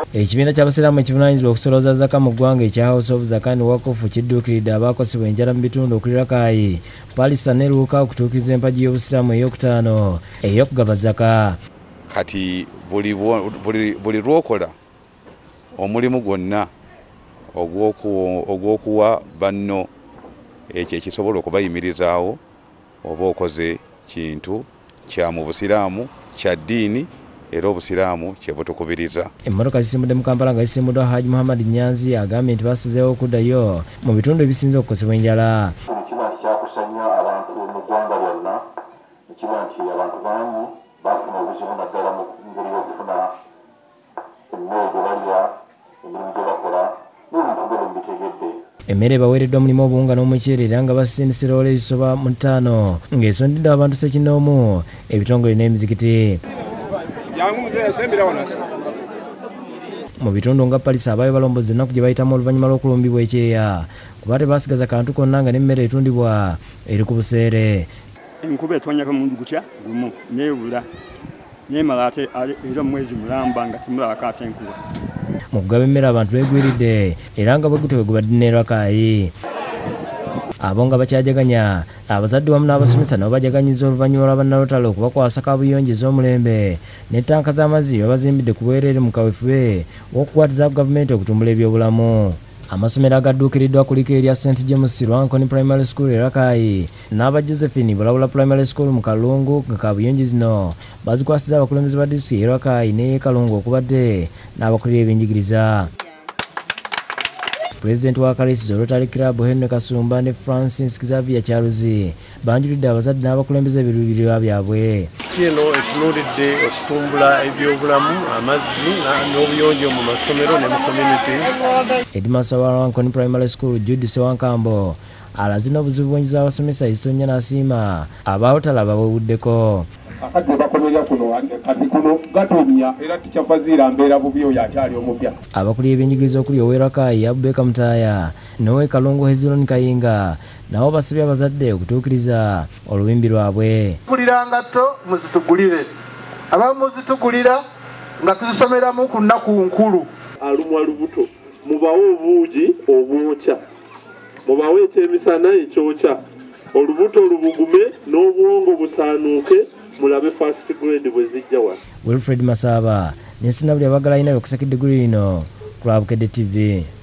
Ekibiina ky'abasiraamu ekivunaanyizibwa okusoloza zaka mu ggwanga ekya House of Zakat and Waqf kidduukiridde abaakosebwa enjala mu bitundu okuli Rakai, Palisa ne Luuka okutuukiriza empagi y'obusiraamu ey'okutaano ey'okugaba zaka. Kati buli lwokola omulimu gwonna ogw'okuwa banno ekyo ekisobola okubayimirizaawo oba okoze kintu kya mu busiraamu kya ddiini era obusiraamu kye butukubiriza. Emmotoka zisimudde mu Kampala nga zisimuddwa Haji Muhammad Nyanzi agambye nti basizeewo okuddayo mu bitundu ebisinze okukosebwa enjala. Kiba nti kyakusanya abantu mu ggwanga lyonna, kiba nti abantu bangi bafuna obuzibu naddala mu ngeri y'okufuna emmere gye balya, emirimu gye bakola n'ebintu byo mubitegedde. Emmere ebaweereddwa mulimu obuwunga n'omuceere era nga basindise loole ezisoba mu 5 ng'esondedde abantu ssekinnoomu ebitongole n'emizikiti. Mu bitundu nga Palisa abaayo balombozi ennaku gye bayitamu oluvannyuma lw'okulumbibwa ekyeya kuba tebasigaza kantu konna nga n'emmere etundibwa eri ku buseere. Enkuba etwanyako mundu gutya gumu neebula neemala ate era omwezi mulamba nga timulabako ate enkuba. Mu kugaba emmere abantu beegwiridde era nga bwe gutyo bwe gubadde ne Rakai. Abo nga bakyajaganya abazadde wamu n'abasomesa nabo bajaganyiza oluvannyuma lwa bannalotalo okubakwasa kaabuyonjo ez'omulembe ne ttanka z'amazzi babazimbidde ku bwereere mu kaweefube w'okukwatiza gavumenti okutumbula ebyobulamu. Amasomero agadduukiriddwa kuliko erya St James Rwankoni Primary School e Rakai n'aba Josephine Bulabula Primary School mu Kalungu nga kaabuyonjo zino bazikwasiza abakulembeze ba disitulikiti e Rakai n'e Kalungu okubadde n'abakulira ebyenjigiriza. President wa Kalisizo Rotary Club Henry Kasumba ne Francis Xavier Charuzi banjulidde abazadde n'abakulembeze ebiruubirirwa byabwe. Eno etunuulidde okutumbula ebyobulamu, amazzi n'obuyonjo mu masomero ne mu communities. Headmaster wa Rwankoni Primary School Judy Sewankambo alaze n'obuzibu bw'enjiza abasomesa Isonya n'asiima abaawutalaba bwebuddeko. Akati bakomerera kuno kati kuno gatonya era tikyafaziira mbeera bubi oyo akyali omupya. Abakuli ebyenjigiriza okuli ow'e Rakai Abubeka Mutaaya n'ow'e Kalungu Hezron Kayinga nabo basabye abazadde okutuukiriza olubimbi lwabwe. Kulira ngatto muzitugulire, abamu muzitugulira nga tuzisomeramu ku nnaku nkulu. Alumwa lubuto mubawe obuugi obwokya, mubawe ekyemisana ekyokya, olubuto lubugume n'obwongo busaanuuke mulabe first grade bwe zijja wano. Wilfred Masaba ne Sinabuli abagala alina byokusakidde guli lino ku Lwabukedde TV.